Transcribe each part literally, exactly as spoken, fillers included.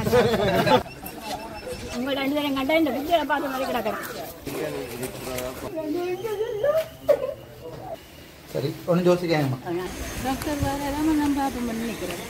உங்க ரெண்டு பேரும் கண்டா இந்த பிக்சரை பார்த்த மாதிரி கிடக்கிறேன். சரி ஒன்றும் யோசிக்காங்கம்மா. டாக்டர் வேற ஏதாவது நான் பார்ப்போம்னு நினைக்கிறேன்.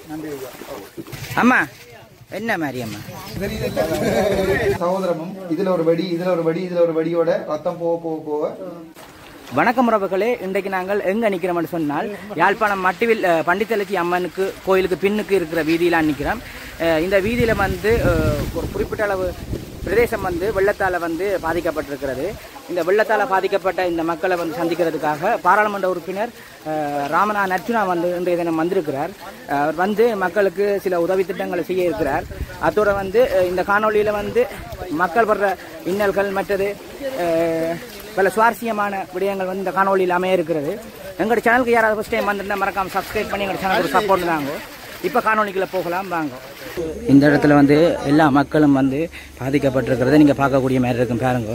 அம்மா என்ன மாதிரி அம்மா சகோதரமும் இதுல ஒரு வடி இதுல ஒரு வடி இதுல ஒரு வடியோட ரத்தம் போக போக போக. வணக்கம் உறவுகளே, இன்றைக்கு நாங்கள் எங்க நிக்கிறோம்னு சொன்னால் யாழ்ப்பாணம் மட்டுவில் பண்டித்தலச்சி அம்மனுக்கு கோயிலுக்கு பின்னுக்கு இருக்கிற வீதியில நிற்கிறோம். இந்த வீதியில வந்து ஒரு குறிப்பிட்ட அளவு பிரதேசம் வந்து வெள்ளத்தால் வந்து பாதிக்கப்பட்டிருக்கிறது. இந்த வெள்ளத்தால் பாதிக்கப்பட்ட இந்த மக்களை வந்து சந்திக்கிறதுக்காக பாராளுமன்ற உறுப்பினர் ராமனா நர்ச்சுனா வந்து இன்றைய தினம் வந்திருக்கிறார். அவர் வந்து மக்களுக்கு சில உதவி திட்டங்களை செய்ய இருக்கிறார். அதோட வந்து இந்த காணொலியில் வந்து மக்கள் படுற இன்னல்கள் மற்றது பல சுவாரஸ்யமான விடயங்கள் வந்து இந்த காணொலியில் அமைய இருக்கிறது. எங்களோட சேனலுக்கு யாராவது ஃபர்ஸ்ட் டைம் வந்திருந்தால் மறக்காம சப்ஸ்கிரைப் பண்ணி எங்களோட சேனலுக்கு சப்போர்ட் தாங்க. இப்போ காணொலிக்குள்ள போகலாம் வாங்க. இந்த இடத்துல வந்து எல்லா மக்களும் வந்து பாதிக்கப்பட்டிருக்கிறத நீங்கள் பார்க்கக்கூடிய மாதிரி இருக்கும் பாருங்க.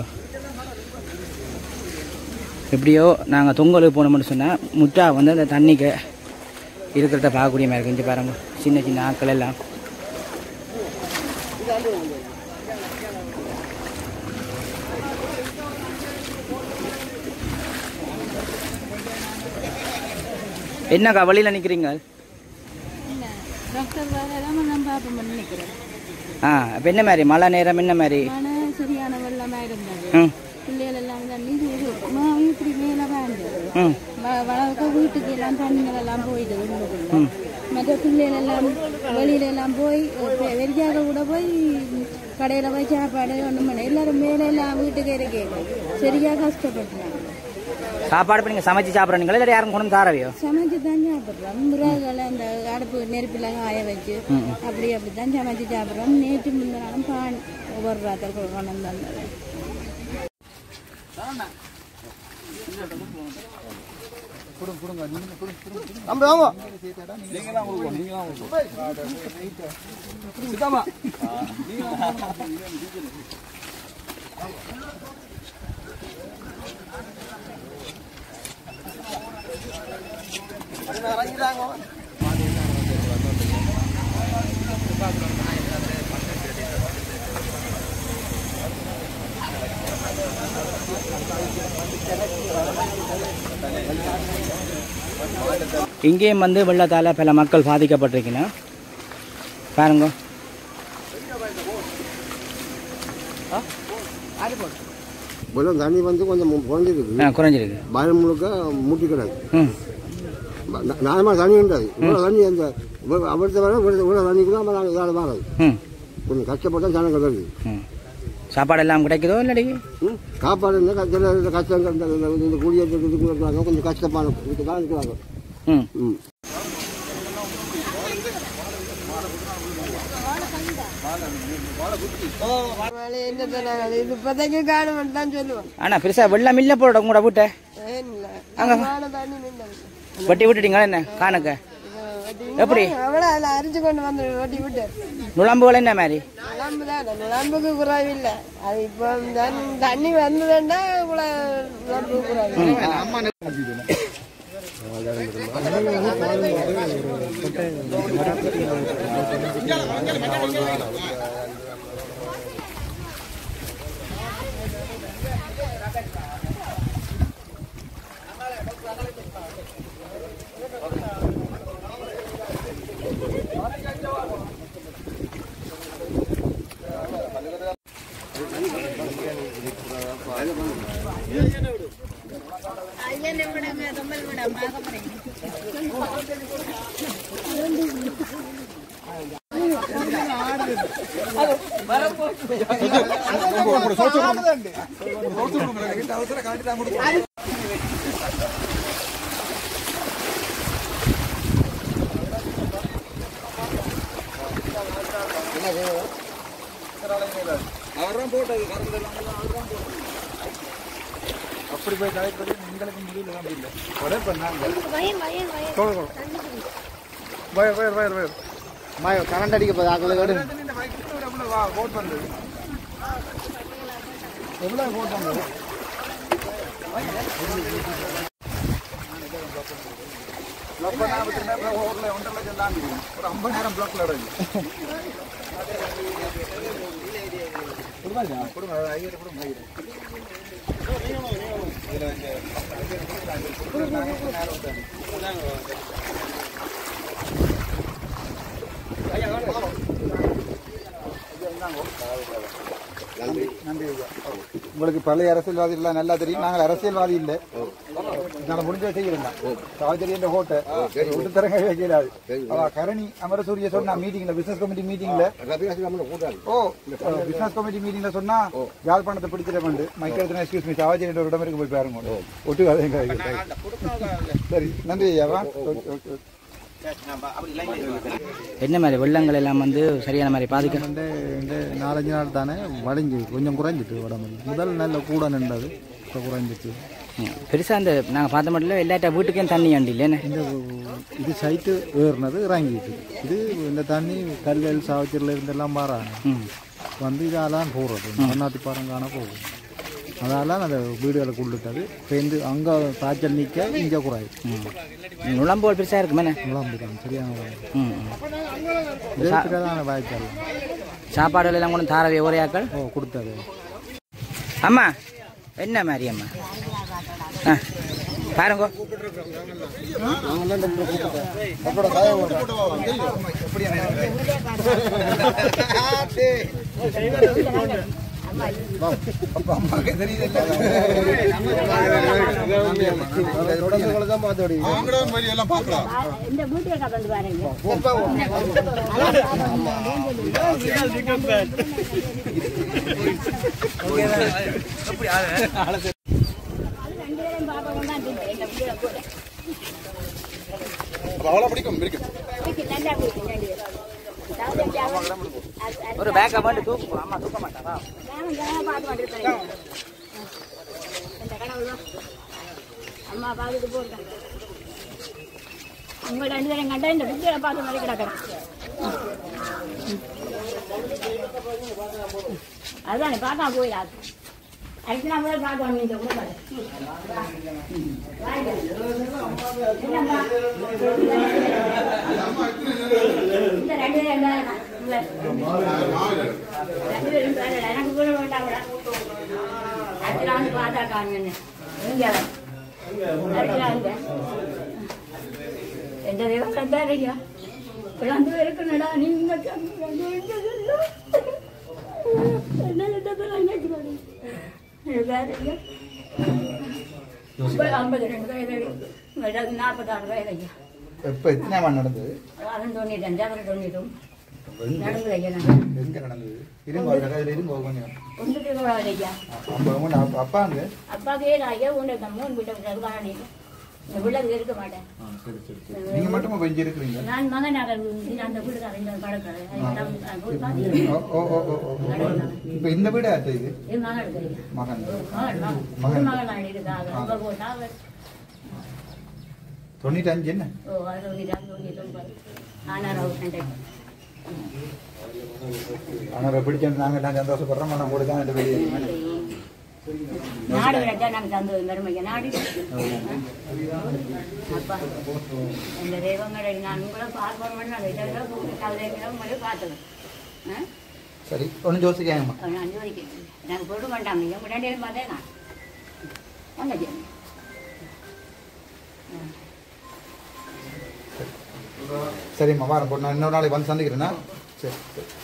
எப்படியோ நாங்கள் தொங்கலுக்கு போனோம்னு சொன்னால் முட்டா வந்து அந்த தண்ணிக்கு இருக்கிறத பார்க்கக்கூடிய மாதிரி இருக்கு. இங்கே பாருங்க சின்ன சின்ன ஆட்கள் எல்லாம். என்னக்கா வழியில் நிற்கிறீங்க? டாக்டர் வேற ஏதாவது நான் பார்ப்போம்னு நினைக்கிறேன். ஆ இப்போ என்ன மாதிரி மழை நேரம் என்ன மாதிரி? சரியான வெள்ளமாக இருந்தது. பிள்ளைகள் எல்லாம் தண்ணி மாவும் இப்படி மேலே வாழ்ந்தது. வளர்க்க வீட்டுக்கு எல்லாம் தண்ணிகள் எல்லாம் போயிடுது உள்ளுக்குள்ள. மற்ற பிள்ளைகள் எல்லாம் வெளியில எல்லாம் போய் வெறியாக கூட போய் கடையில போய் சாப்பாடு ஒன்றும் பண்ண எல்லாரும் மேலே எல்லாம் வீட்டுக்கு இருக்கேன் சரியா கஷ்டப்பட்டாங்க. சாப்பாடு இப்போ நீங்கள் சமைச்சு சாப்பிட்றீங்களா இல்லை யாரும் கொண்டு தாரவையோ? சமைச்சு தான் சாப்பிட்றோம். முறைகளை அந்த அடுப்பு நெருப்பில் காய வச்சு அப்படி அப்படி தான் சமைச்சு சாப்பிட்றோம். நேற்று முந்தினாலும் பான் ஒவ்வொரு ராத்திரி கொண்டு வந்தது. இங்கேயும் வந்து வெள்ளத்தால் பல மக்கள் பாதிக்கப்பட்டிருக்கணும் பாருங்க. வெள்ளம் தண்ணி வந்து கொஞ்சம் குறைஞ்சிருக்கு குறைஞ்சிருக்கு பயம் முழுக்க மூட்டி கிடக்கு. நியாயமாக தண்ணி உண்டாது. இவ்வளோ தண்ணி அந்த அவர்த்த வர இவ்வளோ தண்ணிக்குள்ள நம்ம நாங்கள் இதால் வராது. கொஞ்சம் கஷ்டப்பட்டால் ஜனங்கள் வருது. சாப்பாடு எல்லாம் கிடைக்குதோ இல்லாடி சாப்பாடு இருந்தால் கஷ்டம் இந்த குடியேற்றத்துக்கு இருக்கிறாங்க கொஞ்சம் கஷ்டமான இதுக்கு தான் இருக்கிறாங்க. ம் ம் ஆனா பெருசா வெள்ளம் இல்ல போட கூட விட்ட வட்டி விட்டுட்டீங்களா என்ன காணக்க எப்படி அரிஞ்சு கொண்டு வந்து வட்டி விட்டு நுழம்புகள் என்ன மாதிரி நுழம்புக்கு குறைவில்லை. அது இப்போ தண்ணி வந்ததுன்னா நுழம்புக்கு குறைவில்லை. அப்படி போய் கலைப்பது எங்களுக்கு முடியல முடியல ஒரே பண்ணாங்க வயர் வயர் வயர் வயர் மாய கரண்ட் அடிக்க போகுது ஆக்களை கேடு ஓட் பண்ணுறது எவ்வளோ ஓட் பண்ணுறது பிளாக் பண்ணா ஓட்டில் ஒன்றரை லட்சம் தாண்டி ஒரு ஐம்பதாயிரம் பிளாக்ல இருக்கு உங்களுக்கு பழைய அரசியல்வாதிகள் நல்லா தெரியும். நாங்கள் அரசியல்வாதி இல்லை, நாங்கள் முடிஞ்ச செய்யலாம். சாவச்சேரி ஹோட்டை விட்டு தரங்க வைக்கிறாரு. கரணி அமரசூரிய சொன்னா மீட்டிங்ல, பிசினஸ் கமிட்டி மீட்டிங்ல, ஓ பிசினஸ் கமிட்டி மீட்டிங்ல சொன்னா யாழ்ப்பாணத்தை பிடிச்சிட மைக்கேல் எக்ஸ்கியூஸ் மீ சாவச்சேரி ஒரு இடம் இருக்கு, போய் பாருங்க. ஒட்டு சரி, நன்றி ஐயாவா. என்ன மாதிரி வெள்ளங்கள் எல்லாம் வந்து சரியான மாதிரி பாதிக்க இந்த நாலஞ்சு நாள் தானே வளைஞ்சு கொஞ்சம் குறைஞ்சிட்டு உடம்பு. முதல் நல்ல கூட நின்றது, இப்போ குறைஞ்சிச்சு. பெருசாக இந்த நாங்கள் பார்த்த மட்டும் எல்லாட்ட வீட்டுக்கும் தண்ணி ஆண்டி இல்லைன்னு இந்த இது சைட்டு ஏறினது இறங்கிட்டு, இது இந்த தண்ணி கல்கள் சாவச்சேரியில் இருந்தெல்லாம் மாறாங்க வந்து இதெல்லாம் போகிறது மண்ணாத்தி பாருங்கான போகும். அதெல்லாம் அந்த வீடுகளுக்கு உள்ளிட்டது சேர்ந்து அங்கே காய்ச்சல் நீக்க இங்கே குறாய். நுழம்போல் பெருசாக இருக்குமே. நுழம்பு தான் சரியான வாய்க்கால். சாப்பாடுகள் எல்லாம் கூட தாரவே ஒரேயாக்கள் ஓ கொடுத்தது. அம்மா என்ன மாதிரி அம்மா ஆ பாருங்க. ஒரு பேக் அமௌண்ட் தூக்கு. அம்மா தூக்க மாட்டாரா? அம்மா பார்த்துட்டு போட்டேன். உங்க ரெண்டு பேரும் கண்டா இந்த புத்தியை பார்த்து மாதிரி கிடக்கிறேன். அதுதானே பார்த்தா போயிடாது. அதுக்கு நான் முதல் பார்க்க வந்து இந்த கூட இந்த ரெண்டு பேரும் ரெண்டு பேரும் எனக்கு கூட வேண்டாம். அடுத்த வந்து பார்த்தா காணுங்க எந்த விவசாயம் தான் இல்லையா ரெண்டு பேருக்கு நடா நீங்க ஐம்பது ரெண்டு வயது நாற்பத்தாறு வயது ஐயா. இப்போ எத்தனை மணி நடந்தது? அதுவும் தொண்ணூற்றி அஞ்சு அப்புறம் தொண்ணூறும் நடந்தது ஐயா. எங்க நடந்தது? இரும்பு இரும்பு கொஞ்சம் ஒன்றுக்கு கூடாது ஐயா. அப்பாங்க அப்பாவுக்கு ஏழு ஐயா ஒன்று மூணு வீட்டை காரணி இந்த வீட்டுக்கு இருக்க மாட்டேன். நீங்க மட்டும் கொஞ்சம் இருக்கிறீங்க. நான் மகன் அந்த வீட்டுக்காரன் பழக்கிறேன். இப்ப இந்த வீடு ஆச்சு இது என் மகன் மகன் மகன் மகன் இருக்காங்க. அங்க போட்டா தொண்ணூற்றி அஞ்சு என்ன? ஓ அது தொண்ணூற்றி அஞ்சு தொண்ணூற்றி ஒன்பது ஆனால் ஆனால் பிடிச்ச நாங்கள் எல்லாம் சந்தோஷப்படுறோம். நான் கூட தான் வெளியே நாடு விளைச்சா நாங்கள் சந்தோஷம் பெருமைங்க நாடு. அப்பா இந்த தெய்வங்களை நான் கூட பார்ப்போம். கவிதைகளை பார்த்தது சரி ஒன்றும் யோசிக்காங்கம்மா. அஞ்சு வரைக்கும் நாங்கள் போட மாட்டாங்க. என் முன்னாடி பார்த்தேன் நான் ஒன்று சரிம்மா வாரம் போட்டு நான் இன்னொரு நாளைக்கு வந்து சந்திக்கிறேன்னா சரி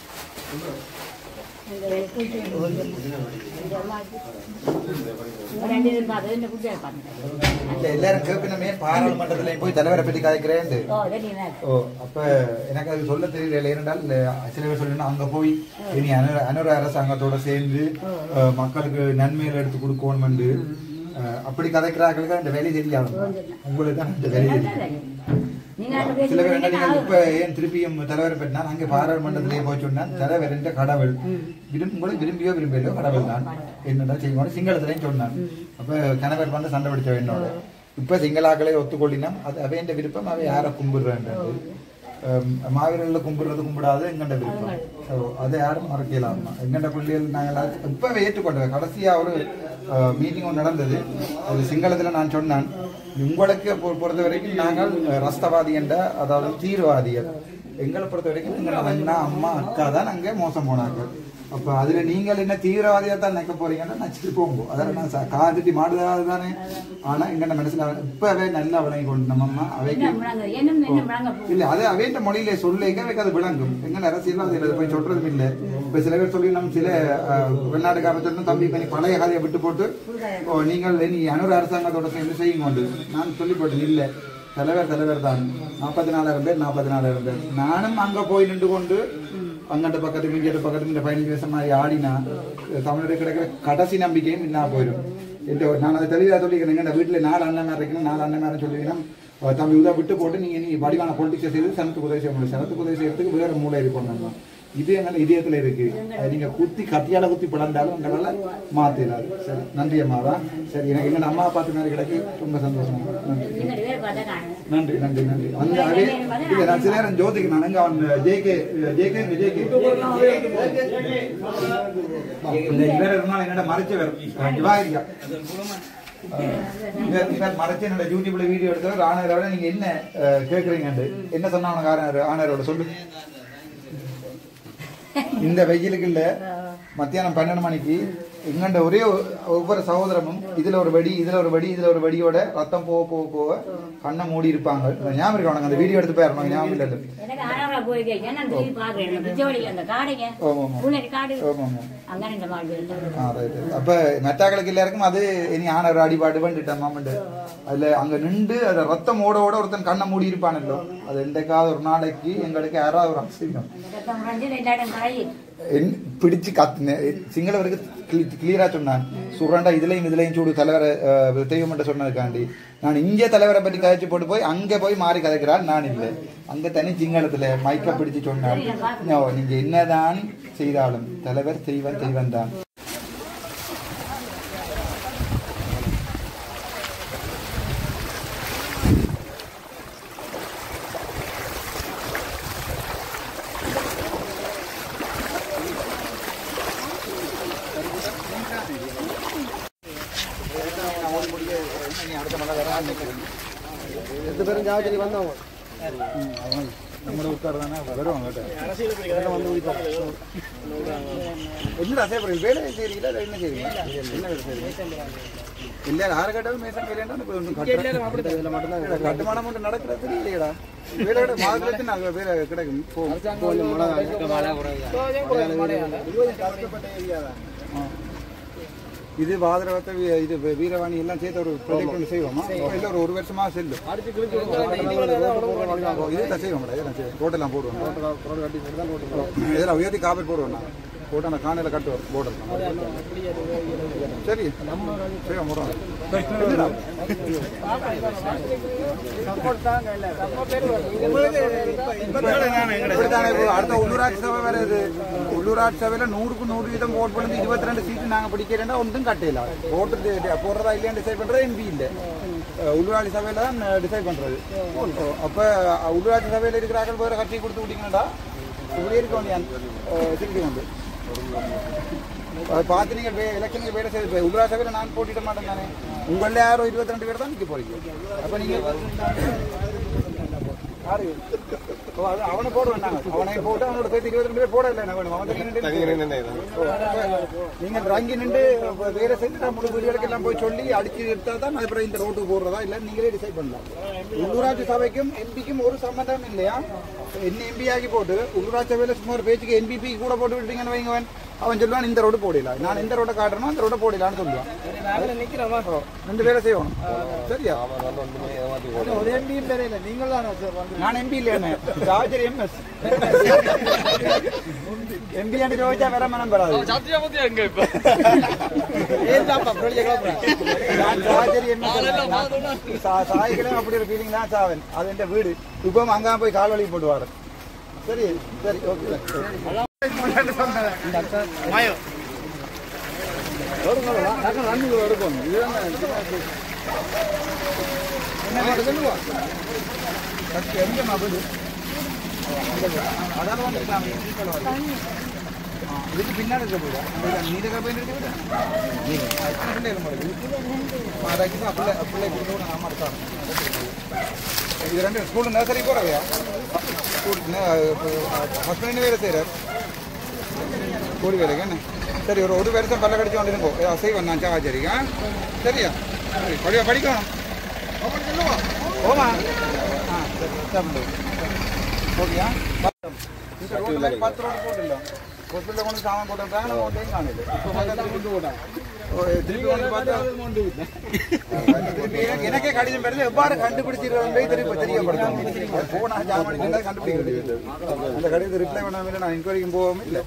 எல்லாரும் கேட்பினமே பாராளுமன்றத்துல போய் தலைவரை பற்றி கதைக்கிறேன். ஓ அப்ப எனக்கு அது சொல்ல தெரியல. ஏனென்றால் சில பேர் சொல்லணும் அங்க போய் இனி அனு அனுர அரசாங்கத்தோட சேர்ந்து மக்களுக்கு நன்மைகள் எடுத்து கொடுக்கணும் அப்படி கதைக்கிறார்களுக்கு அந்த வேலை தெரியாது. உங்களுக்கு தான் இந்த வேலை தெரியும். சில பேர் என்ன இப்ப ஏன் திருப்பியும் தலைவரை பெற்றான் அங்கே பாராளுமன்றத்திலேயே போய் சொன்னான் தலைவர் என்ற கடவுள் விரும்பும் விரும்பியோ விரும்பியோ கடவுள் தான் என்னடா செய்யணும் சிங்களத்திலையும் சொன்னான். அப்ப கணவர் வந்து சண்டை பிடிச்ச என்னோட இப்ப சிங்களாக்களை ஒத்துக்கொள்ளினா அது அவையண்ட விருப்பம் அவை யாரை கும்பிடுறேன்றது மாவீரர்களை கும்பிடுறது கும்பிடாது எங்கண்ட விருப்பம் அதை யாரும் மறக்கலாம். எங்கண்ட பிள்ளைகள் நாங்கள் இப்பவே ஏற்றுக்கொண்டது. கடைசியா ஒரு மீட்டிங் ஒன்று நடந்தது. அது சிங்களத்துல நான் சொன்னான் உங்களுக்கு பொறுத்த வரைக்கும் நாங்கள் ரஸ்தவாதி என்ற அதாவது தீவிரவாதிகள் எங்களை பொறுத்த வரைக்கும் எங்களோட அண்ணா அம்மா அக்கா தான் அங்கே மோசம் போனாங்க. அப்ப அதுல நீங்கள் என்ன தீவிரவாதியா தான் நினைக்க போறீங்கன்னா நச்சுட்டு போங்க. அதான் நான் காதுட்டி மாடுதாவது தானே. ஆனா எங்க மனசுல இப்பவே நல்லா விளங்கி கொண்டு நம்ம அவைக்கு இல்ல அது அவைன்ற மொழியில சொல்லிக்க அவைக்கு அது விளங்கும். எங்க அரசியல் போய் சொல்றதும் இல்லை. இப்ப சில பேர் சொல்லி நம்ம சில வெளிநாட்டுக்காரர் சொல்லணும் தம்பி பண்ணி பழைய கதையை விட்டு போட்டு நீங்கள் நீ அனுர அரசாங்கத்தோட சேர்ந்து செய்யும் கொண்டு நான் சொல்லி போட்டேன். இல்ல தலைவர் தலைவர் தான் நாற்பத்தி நாலாயிரம் பேர் நாற்பத்தி நாலாயிரம் பேர் நானும் அங்க போய் நின்று கொண்டு அங்கட்ட பக்கத்துக்கு இங்கிட்ட பக்கத்துக்கு பதினஞ்சு வருஷம் மாதிரி ஆடினா தமிழோட கிடைக்கிற கடைசி நம்பிக்கையும் என்ன போயிடும். நான் அதை தெளிவாக சொல்லிக்கிறேன். எங்க வீட்டுல நாலு அண்ணன் மாதிரி இருக்கணும். நாலு அண்ணன் மாதிரி சொல்லிங்கன்னா தம்பி உதா விட்டு போட்டு நீங்க நீ வடிவான பொலிட்டிக்ஸை செய்து சனத்துக்கு உதவி செய்ய முடியும். சனத்துக்கு உதவி செய்யறதுக்கு வேற மூளை இருக்கணும். இது எங்க இதயத்துல இருக்கு. நீங்க குத்தி கத்தியால குத்தி பிளந்தாலும் உங்களால மாத்திடாது. சரி நன்றி அம்மாவா. சரி எனக்கு எங்க அம்மா பார்த்து மாதிரி கிடைக்கு ரொம்ப சந்தோஷம். நன்றி நன்றி நன்றி அந்த அதே இல்ல நான் சில நேரம் ஜோதிக்கு நான் எங்க அவன் ஜேகே ஜேகே ஜேகே வேற இருந்தாலும் என்னோட மறைச்ச வேற விவாதிக்கா மறைச்சு என்னோட யூடியூப்ல வீடியோ எடுத்தவர் ஆனரோட நீங்க என்ன கேக்குறீங்க என்ன சொன்னா உனக்கு ஆனரோட சொல்லு. இந்த வெயிலுக்கு இல்ல மத்தியானம் பன்னெண்டு மணிக்கு எங்கண்ட ஒரே ஒவ்வொரு சகோதரமும் இதுல ஒரு வடி இதுல ஒரு வடி இதுல ஒரு வடியோட ரத்தம் போக போக போக கண்ணை மூடி இருப்பாங்க. ஞாபகம் இருக்கு உனக்கு அந்த வீடியோ எடுத்து போயிடணும். ஞாபகம் இல்ல அப்ப மெட்டாக்களுக்கு எல்லாருக்கும் அது இனி ஆனர் அடிபாடு பண்ணிட்டேன் மாமண்டு அதுல அங்க நின்று அந்த ரத்தம் ஓட ஓட ஒருத்தன் கண்ணை மூடி இருப்பானല്ലോ. அது எந்தக்காவது ஒரு நாளைக்கு எங்களுக்கு யாராவது ஒரு ஆச்சரியம் பிடிச்சு காத்து சிங்களவருக்கு கிளியரா சொன்னான். சுரண்டா இதுலயும் இதுலயும் சூடு தலைவரை தெய்வம் சொன்னதுக்காண்டி நான் இங்கே தலைவரை பற்றி கதைச்சு போட்டு போய் அங்க போய் மாறி கதைக்கிறாள். நான் இல்லை அங்க தனி சிங்களத்துல மைக்க பிடிச்சு சொன்னாள். நீங்க என்னதான் செய்தாலும் தலைவர் தெய்வம் தெய்வம் தான். நம்மளோட உட்கார் தானே வருவாங்க என்ன செய்யப்படுறது வேலை செய்யறீங்களா என்ன செய்யறீங்க என்ன வேலை செய்யறீங்க இல்ல யாரு கேட்டாலும் மேசன் வேலையா மட்டும்தான் கட்டுமானம் மட்டும் நடக்கிறது இல்லையடா வேலையோட மாதத்துக்கு நாங்கள் வேலை கிடைக்கும் இது வாதரவத்தை இது வீரவாணி எல்லாம் சேர்த்து ஒரு ப்ராஜெக்ட் ஒன்று செய்வோமா இல்லை ஒரு ஒரு வருஷமா செல்லும் இதுதான் செய்வோம் ரோட்டெல்லாம் போடுவோம் இதெல்லாம் உயர்த்தி காப்பீடு போடுவோம் போட்டு அந்த காணையில் கட்டுவோம் போர்டு சரி செய்வோம் போடுவோம் அடுத்த உள்ளூராட்சி சபை வேற இது உள்ளூராட்சி சபையில நூறுக்கு நூறு வீதம் ஓட் பண்ணி இருபத்தி ரெண்டு சீட்டு நாங்க பிடிக்கிறேன்னா ஒன்றும் கட்டையில ஓட்டு போடுறதா இல்லையா டிசைட் பண்றது எம்பி இல்ல உள்ளூராட்சி சபையில தான் டிசைட் பண்றது. அப்ப உள்ளூராட்சி சபையில இருக்கிறார்கள் வேற கட்சி கொடுத்து விட்டீங்கடா இப்படி இருக்க வேண்டிய திருப்பி வந்து பார்த்து நீங்க எலெக்ஷனுக்கு வேலை செய்து உள்ளூராட்சி சபையில நான் போட்டிட மாட்டேன் தானே. உங்கள யாரும் இருபத்தி ரெண்டு பேர் தான் நிக்க போறீங்க. அப்ப நீங்க அவனை போட வேண்டாங்க அவனை போட்டு அவனோட சேர்த்து இருபத்தி ரெண்டு பேர் போட இல்லை நீங்க ரங்கி நின்று வேலை செஞ்சு முழு வீடுகளுக்கு எல்லாம் போய் சொல்லி அடிச்சு எடுத்தா தான் அப்புறம் இந்த ரோட்டுக்கு போடுறதா இல்ல நீங்களே டிசைட் பண்ணலாம். உள்ளூராட்சி சபைக்கும் எம்பிக்கும் ஒரு சம்பந்தம் இல்லையா. என்ன எம்பி ஆகி போட்டு உள்ளூராட்சி சபையில சும்மா ஒரு பேச்சுக்கு என்பிபி கூட போட்டு விட்டீங்கன்னு வைங்க அவன் சொல்லுவான் இந்த ரோடு போடல நான் எந்த ரோட காட்டுறனோ அந்த ரோட போடலான்னு சொல்லுவான். ரெண்டு பேரை செய்வோம் சரியா. நான் எம்பி இல்லையா சார்ஜர் எம்எஸ் எம்பி என்று ചോദിച്ചാൽ വരാൻ മനം വരാതെ சாய்களும் அப்படி ஒரு ஃபீலிங் தான் சாவன். அது என் வீடு இப்போ அங்கே போய் கால் வழி போட்டுவாரு. சரி சரி ஓகே எங்கம்மா வீடு அதான் வந்துருக்காங்க இதுக்கு பின்னாடி இருக்க போதா நீல கப்பை இருக்கு அதாக்கி பிள்ளை பிள்ளை கொடுத்து நான் மாட்டான் இது ரெண்டு ஸ்கூல் நர்சரி போறவையா ஸ்கூல் ஹஸ்பண்ட் வேலை செய்கிறார் கூலி வேலைக்கு என்ன சரி ஒரு ஒரு வருஷம் பல்ல கடிச்சு கொண்டு இருங்கோ செய்வேன் நான் சாவாச்சரிக்கா சரியா சரி படிவா படிக்கணும் ஓமா ஆ சரி சாப்பிட்டு ஓகேயா பத்து ரோடு போட்டுல ஹாஸ்பிட்டலில் கொண்டு சாமான் போட்டுருக்காங்க நம்ம ஒன்றையும் காணுது திருப்பி வந்து பார்த்தா எனக்கே கடிதம் பெறுது எவ்வாறு கண்டுபிடிச்சிருக்கே திருப்பி தெரியப்படுத்தும் போனா ஜாமான் கண்டுபிடிக்கிறது அந்த கடிதத்தை ரிப்ளை பண்ணாமல் நான் என்கொயரிக்கும் போகவும் இல்லை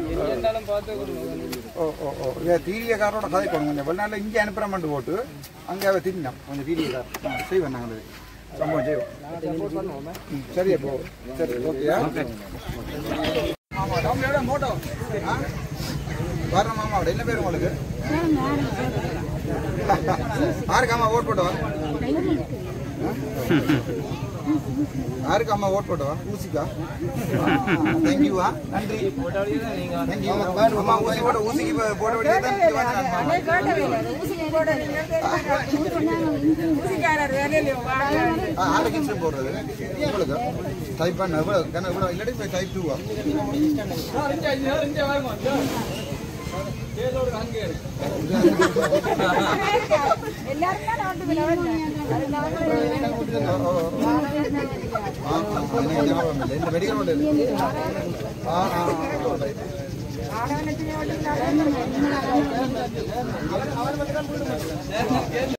ஓ ஓ ஓ தீரியக்காரோட கதை போகணும் கொஞ்சம் வெளிநாட்டில் இங்கே அனுப்புகிறமெண்ட் போட்டு அங்கே தின்னோம் கொஞ்சம் தீரியக்கார் செய்வேன் நாங்கள் சம்பவம் செய்வோம் சரி அப்போ சரி ஓகேயா மாமா மோட்டோ வர மாமாவோட என்ன பேர் உங்களுக்கு யாருக்கு அம்மா ஓட் போட்டவா யாருக்கு அம்மா ஓட் போட்டவா ஊசிக்கா தேங்க்யூவா நன்றி தேங்க்யூ அம்மா ஊசி போட ஊசிக்கு போட வேண்டியது போடுறது உங்களுக்கு டைப் பண்ண இவ்வளோ இல்லாட்டி டைப் டூவா இந்த மெடிக்கல் ஆ